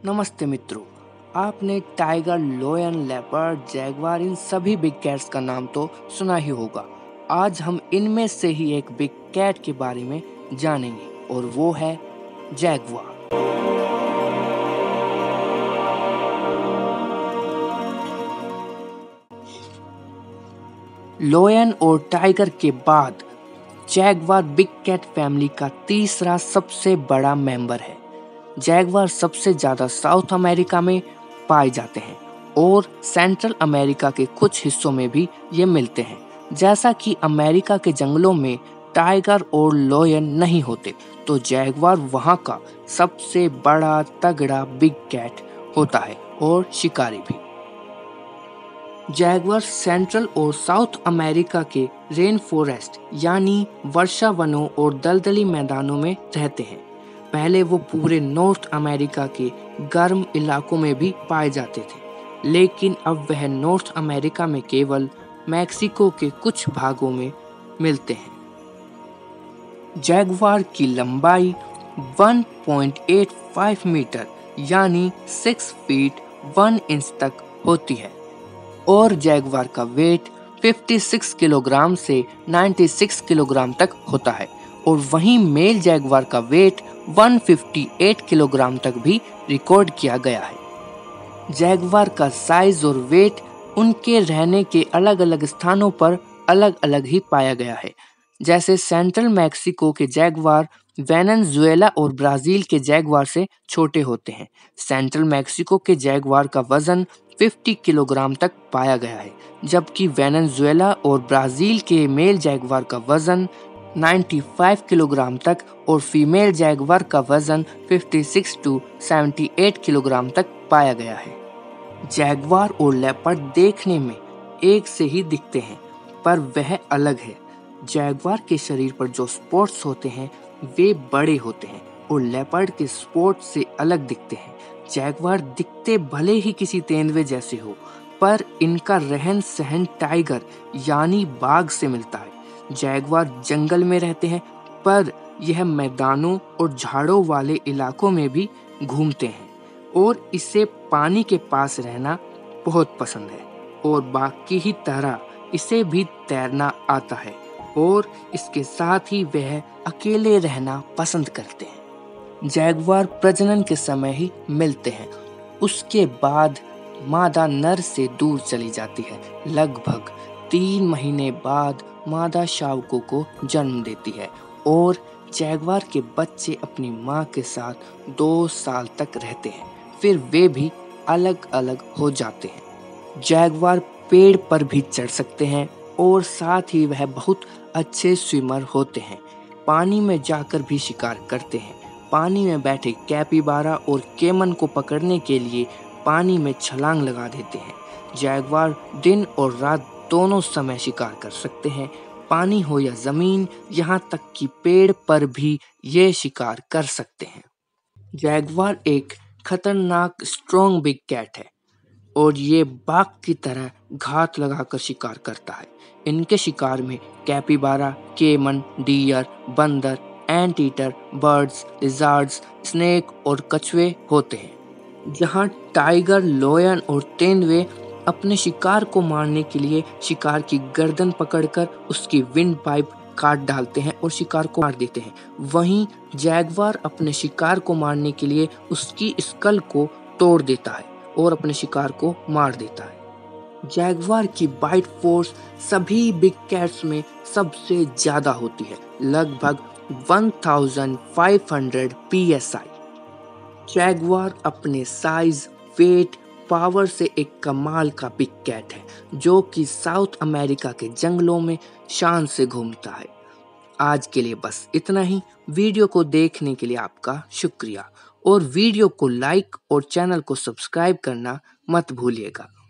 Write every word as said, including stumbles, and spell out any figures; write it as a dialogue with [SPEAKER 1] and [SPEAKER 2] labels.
[SPEAKER 1] नमस्ते मित्रों, आपने टाइगर, लायन, लेपर्ड, जैगवार इन सभी बिग कैट्स का नाम तो सुना ही होगा। आज हम इनमें से ही एक बिग कैट के बारे में जानेंगे और वो है जैगवार। लायन और टाइगर के बाद जैगवार बिग कैट फैमिली का तीसरा सबसे बड़ा मेंबर है। जैगवार सबसे ज्यादा साउथ अमेरिका में पाए जाते हैं और सेंट्रल अमेरिका के कुछ हिस्सों में भी ये मिलते हैं। जैसा कि अमेरिका के जंगलों में टाइगर और लायन नहीं होते, तो जैगवार वहाँ का सबसे बड़ा तगड़ा बिग कैट होता है और शिकारी भी। जैगवार सेंट्रल और साउथ अमेरिका के रेन फॉरेस्ट यानी वर्षा वनों और दलदली मैदानों में रहते हैं। पहले वो पूरे नॉर्थ अमेरिका के गर्म इलाकों में भी पाए जाते थे, लेकिन अब वह नॉर्थ अमेरिका में केवल मैक्सिको के कुछ भागों में मिलते हैं। जैगवार की लंबाई एक पॉइंट आठ पाँच मीटर यानी छह फीट एक इंच तक होती है और जैगवार का वेट छप्पन किलोग्राम से छियानवे किलोग्राम तक होता है और वहीं मेल जैगवार का वेट एक सौ अट्ठावन किलोग्राम तक भी रिकॉर्ड किया गया है। जैगवार का साइज और वेट उनके रहने के अलग अलग स्थानों पर अलग अलग ही पाया गया है। जैसे सेंट्रल मैक्सिको के जैगवार वेनेजुएला और ब्राजील के जैगवार से छोटे होते हैं। सेंट्रल मैक्सिको के जैगवार का वजन पचास किलोग्राम तक पाया गया है, जबकि वेनेजुएला और ब्राजील के मेल जैगवार का वजन पचानवे किलोग्राम तक और फीमेल जैगवार का वजन छप्पन से अठहत्तर किलोग्राम तक पाया गया है। जैगवार और लेपर्ड देखने में एक से ही दिखते हैं, पर वह अलग है। जैगवार के शरीर पर जो स्पॉट्स होते हैं वे बड़े होते हैं और लेपर्ड के स्पॉट से अलग दिखते हैं। जैगवार दिखते भले ही किसी तेंदुए जैसे हो, पर इनका रहन सहन टाइगर यानी बाघ से मिलता है। जैगवार जंगल में रहते हैं, पर यह मैदानों और झाड़ों वाले इलाकों में भी घूमते हैं और इसे पानी के पास रहना बहुत पसंद है और बाघ की ही तरह इसे भी तैरना आता है और इसके साथ ही वह अकेले रहना पसंद करते हैं। जैगवार प्रजनन के समय ही मिलते हैं, उसके बाद मादा नर से दूर चली जाती है। लगभग तीन महीने बाद मादा शावकों को जन्म देती है और जैगवार के बच्चे अपनी माँ के साथ दो साल तक रहते हैं, फिर वे भी अलग अलग हो जाते हैं। जैगवार पेड़ पर भी चढ़ सकते हैं और साथ ही वह बहुत अच्छे स्विमर होते हैं। पानी में जाकर भी शिकार करते हैं। पानी में बैठे कैपिबारा और केमन को पकड़ने के लिए पानी में छलांग लगा देते हैं। जैगवार दिन और रात दोनों समय शिकार कर सकते हैं, पानी हो या जमीन, यहाँ तक कि पेड़ पर भी ये शिकार कर सकते हैं। जैगवार एक खतरनाक स्ट्रॉन्ग बिग कैट है और ये बाघ की तरह घात लगाकर शिकार करता है। इनके शिकार में कैपिबारा, केमन, डियर, बंदर, anteater, birds, lizards, snake और कछुए होते हैं। जहाँ टाइगर, लायन और तेंदुए अपने शिकार को मारने के लिए शिकार की गर्दन पकड़कर उसकी विंड पाइप काट डालते हैं और शिकार को मार देते हैं, वहीं जैगवार अपने शिकार को मारने के लिए उसकी स्कल को तोड़ देता है और अपने शिकार को मार देता है। जैगवार की बाइट फोर्स सभी बिग कैट्स में सबसे ज्यादा होती है, लगभग पंद्रह सौ पी एस आई। जैगवार अपने साइज, वेट, पावर से एक कमाल का बिग कैट है जो कि साउथ अमेरिका के जंगलों में शान से घूमता है। आज के लिए बस इतना ही। वीडियो को देखने के लिए आपका शुक्रिया और वीडियो को लाइक और चैनल को सब्सक्राइब करना मत भूलिएगा।